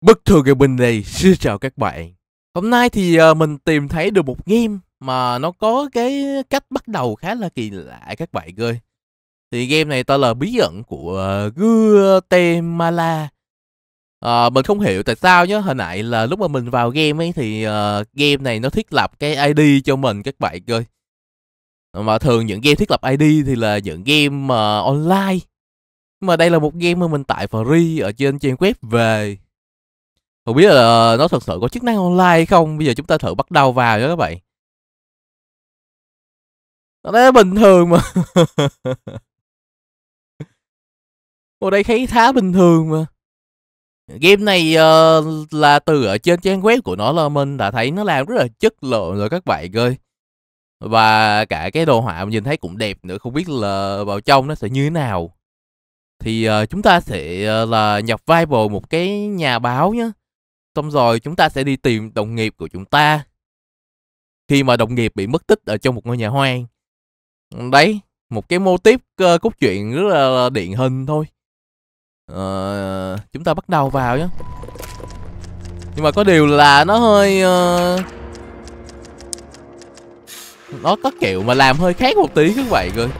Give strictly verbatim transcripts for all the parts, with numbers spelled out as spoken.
Bất thường gaming này xin chào các bạn. Hôm nay thì uh, mình tìm thấy được một game mà nó có cái cách bắt đầu khá là kỳ lạ các bạn ơi. Thì game này tên là Bí ẩn của uh, Guatemala. uh, Mình không hiểu tại sao nhé. Hồi nãy là lúc mà mình vào game ấy thì uh, game này nó thiết lập cái i đê cho mình các bạn ơi. Mà thường những game thiết lập i đê thì là những game uh, online. Nhưng mà đây là một game mà mình tải free ở trên trang web về. Không biết là nó thật sự có chức năng online hay không. Bây giờ chúng ta thử bắt đầu vào nhé các bạn. Nó thấy bình thường mà. Ở đây thấy khá bình thường mà. Game này uh, là từ ở trên trang web của nó là mình đã thấy nó làm rất là chất lượng rồi các bạn ơi. Và cả cái đồ họa mình nhìn thấy cũng đẹp nữa. Không biết là vào trong nó sẽ như thế nào. Thì uh, chúng ta sẽ uh, là nhập vai vào một cái nhà báo nhé. Xong rồi chúng ta sẽ đi tìm đồng nghiệp của chúng ta khi mà đồng nghiệp bị mất tích ở trong một ngôi nhà hoang. Đấy, một cái mô típ uh, cốt truyện rất là điển hình thôi. uh, Chúng ta bắt đầu vào nhé. Nhưng mà có điều là nó hơi uh, nó có kiểu mà làm hơi khác một tí các bạn ơi.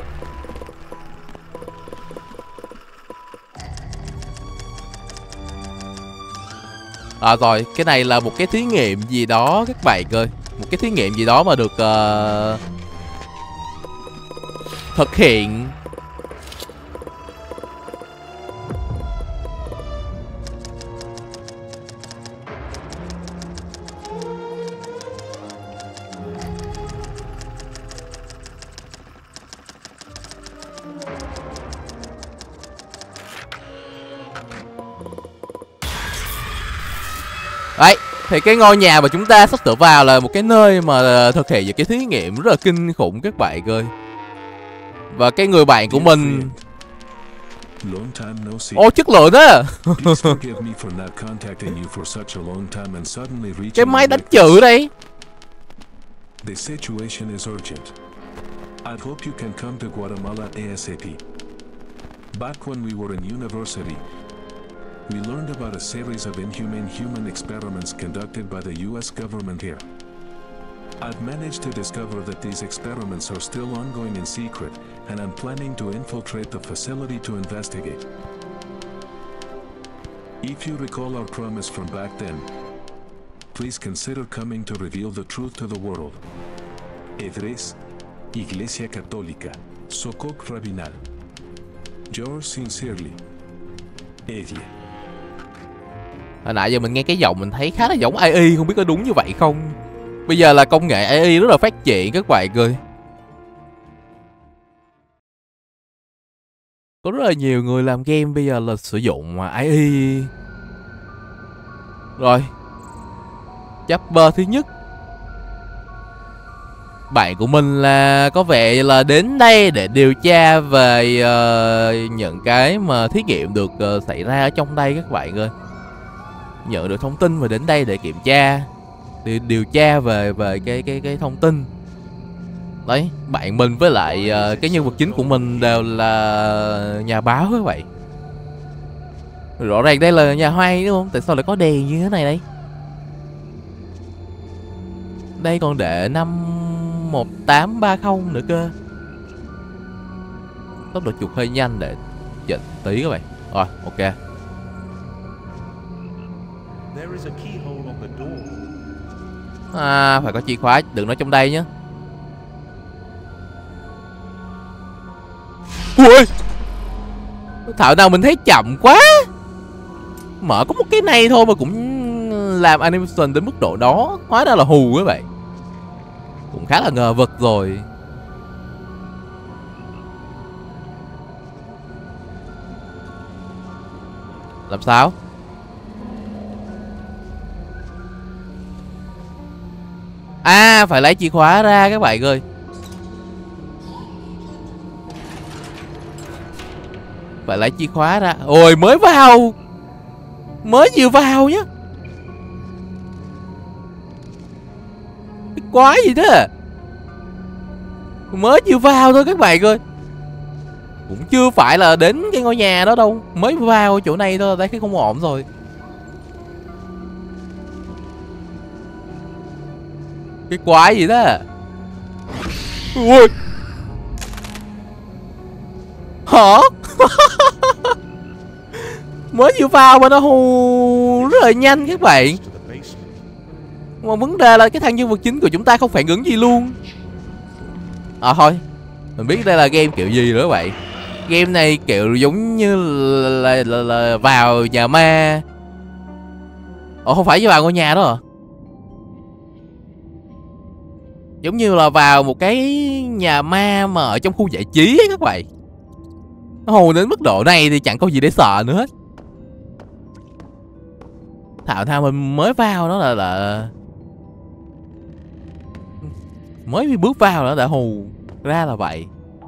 À rồi, cái này là một cái thí nghiệm gì đó các bạn ơi. Một cái thí nghiệm gì đó mà được uh, thực hiện. Đấy, thì cái ngôi nhà mà chúng ta sắp sửa vào là một cái nơi mà thực hiện những cái thí nghiệm rất là kinh khủng các bạn ơi. Và cái người bạn của mình... Ô, chất lượng đó. Cái máy đánh chữ đây. The situation is urgent. I hope you can come to Guatemala ASAP. Back when we were in university, we learned about a series of inhumane human experiments conducted by the U S government here. I've managed to discover that these experiments are still ongoing in secret, and I'm planning to infiltrate the facility to investigate. If you recall our promise from back then, please consider coming to reveal the truth to the world. Edres, Iglesia Católica, Sococ Rabinal. Yours sincerely, Edia. Hồi nãy giờ mình nghe cái giọng mình thấy khá là giống a i, không biết có đúng như vậy không. Bây giờ là công nghệ a i rất là phát triển các bạn ơi. Có rất là nhiều người làm game bây giờ là sử dụng a i. Rồi, chapter thứ nhất. Bạn của mình là có vẻ là đến đây để điều tra về uh, những cái mà thí nghiệm được uh, xảy ra ở trong đây các bạn ơi. Nhận được thông tin và đến đây để kiểm tra, để điều tra về về cái cái cái thông tin. Đấy, bạn mình với lại uh, cái nhân vật chính của mình đều là nhà báo các bạn. Rõ ràng đây là nhà hoang đúng không? Tại sao lại có đèn như thế này đây? Đây còn để năm một tám ba không nữa cơ. Tốc độ chuột hơi nhanh để chỉnh tí các bạn. Rồi, ok. À, phải có chìa khóa, đừng nói trong đây nhé. Ui, thảo nào mình thấy chậm quá. Mở có một cái này thôi mà cũng làm animation đến mức độ đó. Hóa ra là hù các bạn. Cũng khá là ngờ vực rồi. Làm sao? À, phải lấy chìa khóa ra các bạn ơi. Phải lấy chìa khóa ra. Ôi, mới vào. Mới vừa vào nhá. Cái quái gì thế? Mới vừa vào thôi các bạn ơi. Cũng chưa phải là đến cái ngôi nhà đó đâu. Mới vào chỗ này thôi, thấy cái không ổn rồi. Cái quái gì đó. Ui. Hả? Mới vừa vào mà nó hù rất là nhanh các bạn. Mà vấn đề là cái thằng nhân vật chính của chúng ta không phản ứng gì luôn. À thôi, mình biết đây là game kiểu gì nữa các bạn. Game này kiểu giống như là, là, là, là vào nhà ma. Ồ không phải với vào ngôi nhà đó à? Giống như là vào một cái nhà ma mà ở trong khu giải trí ấy các bạn. Nó hù đến mức độ này thì chẳng có gì để sợ nữa hết. Thảo nào mình mới vào đó là là mới bước vào đó đã hù ra là vậy.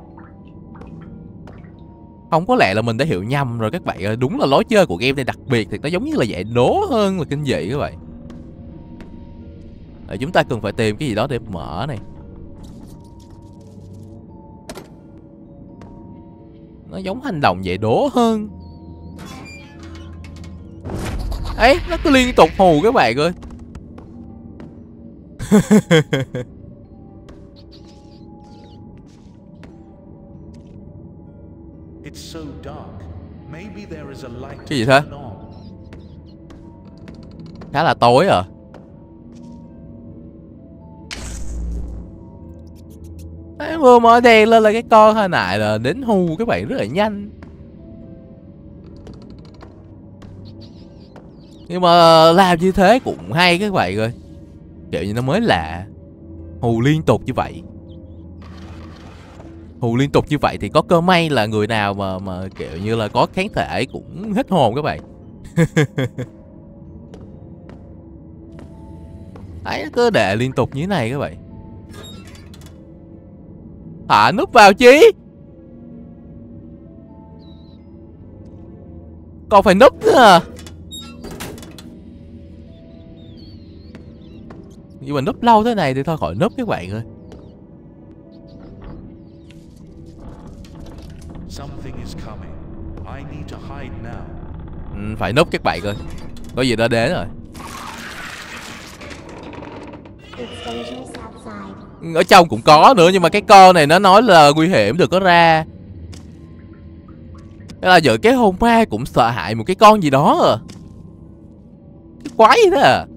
Không, có lẽ là mình đã hiểu nhầm rồi các bạn ơi. Đúng là lối chơi của game này đặc biệt thì nó giống như là giải đố hơn là kinh dị các bạn. Để chúng ta cần phải tìm cái gì đó để mở này. Nó giống hành động giải đố hơn. Ấy, nó cứ liên tục hù các bạn ơi. Cái gì thế? Khá là tối à. Đấy, vừa mở đèn lên là cái con hồi nãy là đến hù các bạn rất là nhanh. Nhưng mà làm như thế cũng hay các bạn ơi. Kiểu như nó mới lạ. Hù liên tục như vậy. Hù liên tục như vậy thì có cơ may là người nào mà mà kiểu như là có kháng thể cũng hết hồn các bạn. Đấy, cứ để liên tục như thế này các bạn. Thả núp vào chí. Còn phải núp nữa à. Nhưng mà núp lâu thế này thì thôi khỏi núp các bạn ơi. Ừ, phải núp các bạn ơi. Có gì đã đến rồi. Ở trong cũng có nữa. Nhưng mà cái con này nó nói là nguy hiểm đừng có ra. Thế là giờ cái hồn ma cũng sợ hãi một cái con gì đó à. Cái quái gì thế à.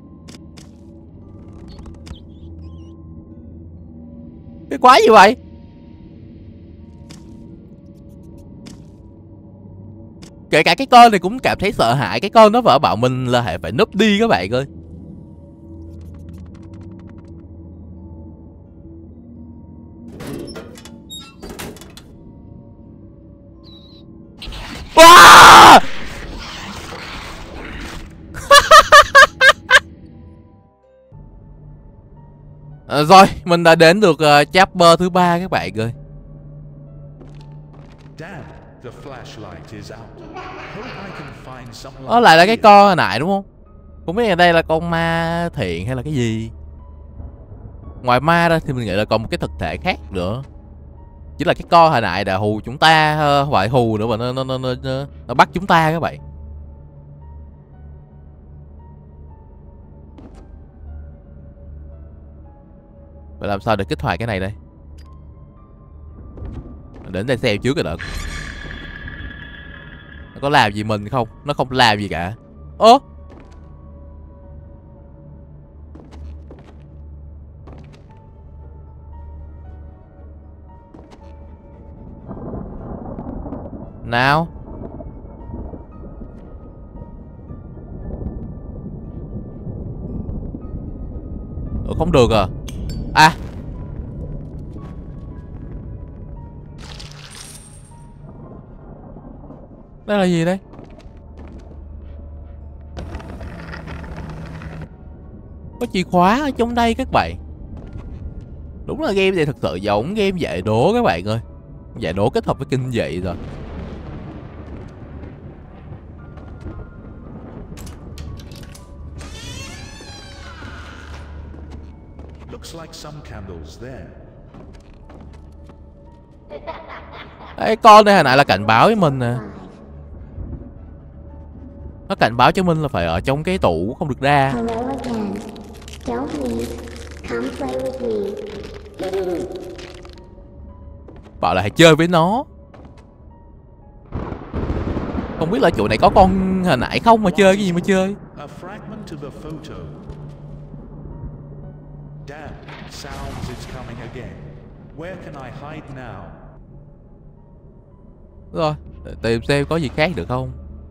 Cái quái gì vậy. Kể cả cái con này cũng cảm thấy sợ hãi. Cái con nó vợ bảo mình là phải núp đi các bạn ơi. Wow! À, rồi, mình đã đến được uh, chapter thứ ba các bạn ơi. Đó lại là cái con hồi nãy đúng không? Không biết ở đây là con ma thiện hay là cái gì. Ngoài ma ra thì mình nghĩ là còn một cái thực thể khác nữa. Chỉ là cái con hồi nãy đã hù chúng ta, không phải hù nữa mà nó, nó, nó, nó, nó, nó bắt chúng ta các bạn. Vậy làm sao để kích hoạt cái này đây? Đến đây xem trước rồi đợi. Nó có làm gì mình không? Nó không làm gì cả. Ơ? Nào. Ủa không được à? À. Đây là gì đây? Có chìa khóa ở trong đây các bạn. Đúng là game này thật sự giống game giải đố các bạn ơi. Giải đố kết hợp với kinh dị rồi. Đấy, con này hồi nãy là cảnh báo với mình nè. Nó cảnh báo cho mình là phải ở trong cái tủ không được ra. Come play with me. Bảo là hãy chơi với nó. Không biết là chỗ này có con hồi nãy không mà chơi cái gì mà chơi. A fragment of a photo. Damn, sounds it's coming again. Where can I hide now? Rồi, để tìm xem có gì khác được không.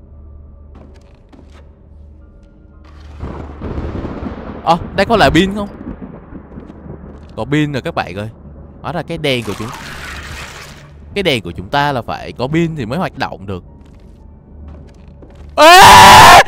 Ờ, à, đây có là pin không? Có pin rồi các bạn ơi. Hóa ra cái đèn của chúng Cái đèn của chúng ta là phải có pin thì mới hoạt động được. À!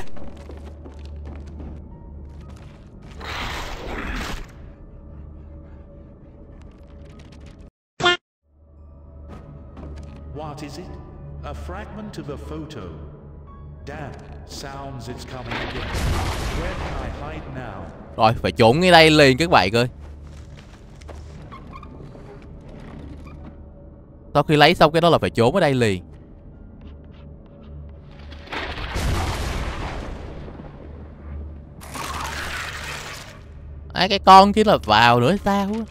What is it? A fragment of a photo. Damn, sounds it's coming again. Where can I hide now? Rồi, phải trốn ngay đây liền các bạn ơi. Sau khi lấy xong cái đó là phải trốn ở đây liền. À, cái con kia là vào nữa sao á.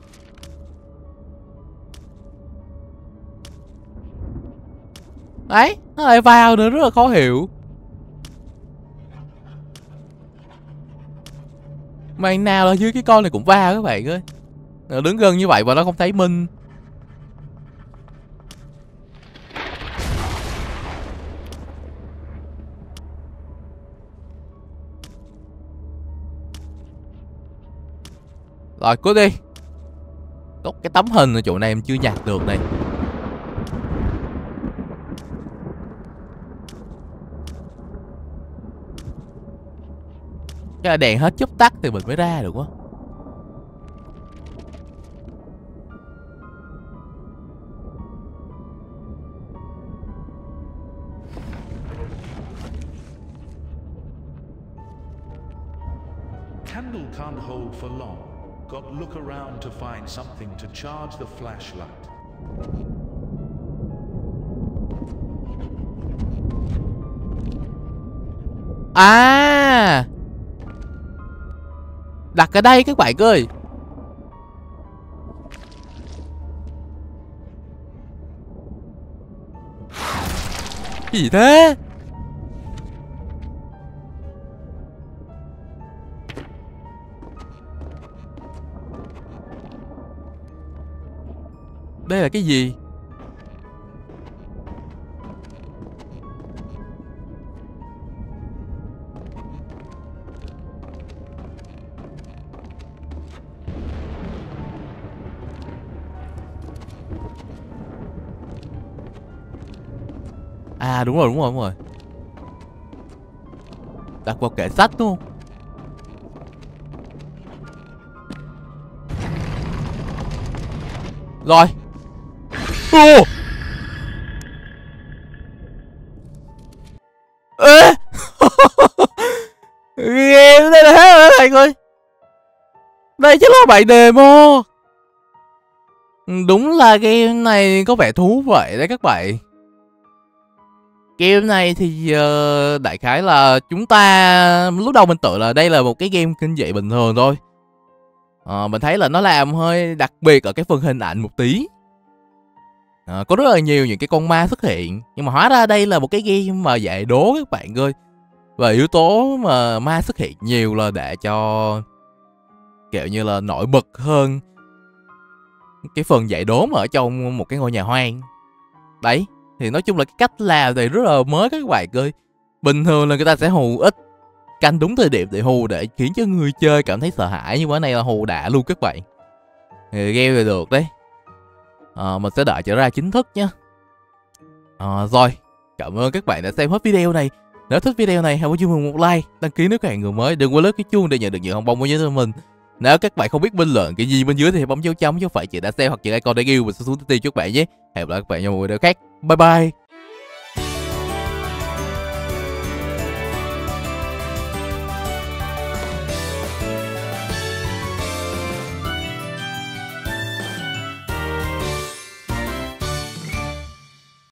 Đấy, nó lại vào nữa, rất là khó hiểu. Mà nào là dưới cái con này cũng vào các bạn ơi. Nó đứng gần như vậy mà nó không thấy Minh. Rồi, cút đi. Có cái tấm hình ở chỗ này em chưa nhặt được này. Cái là đèn hết chớp tắt thì mình mới ra được quá. Candle can't hold for long. Got to look around to find something to charge the flashlight. À, đặt ở đây các bạn ơi. Cái gì thế? Đây là cái gì? À đúng rồi, đúng rồi, đúng rồi. Đặt vào kệ sách đúng không? Rồi. Ô! Ê! Game đây là hết rồi thầy ơi. Đây chắc là bài demo. Đúng là game này có vẻ thú vị đấy các bạn. Game này thì uh, đại khái là chúng ta lúc đầu mình tưởng là đây là một cái game kinh dị bình thường thôi. uh, Mình thấy là nó làm hơi đặc biệt ở cái phần hình ảnh một tí. uh, Có rất là nhiều những cái con ma xuất hiện. Nhưng mà hóa ra đây là một cái game mà giải đố các bạn ơi. Và yếu tố mà ma xuất hiện nhiều là để cho kiểu như là nổi bật hơn cái phần giải đố mà ở trong một cái ngôi nhà hoang. Đấy. Thì nói chung là cái cách làm thì rất là mới các bạn ơi. Bình thường là người ta sẽ hù ít, canh đúng thời điểm để hù để khiến cho người chơi cảm thấy sợ hãi. Nhưng mà cái này là hù đã luôn các bạn. Thì game thì được đấy. à, Mình sẽ đợi trở ra chính thức nhé. à, Rồi, cảm ơn các bạn đã xem hết video này. Nếu thích video này hãy cho mình một like, đăng ký nếu các bạn người mới. Đừng quên lướt cái chuông để nhận được những hồng bông của nhóm mình. Nếu các bạn không biết bình luận cái gì bên dưới thì hãy bấm dấu chấm chứ phải chị đã xem hoặc chị icon để yêu mình sẽ xuống tiêu cho các bạn nhé. Hẹn gặp lại các bạn trong một video khác. Bye bye.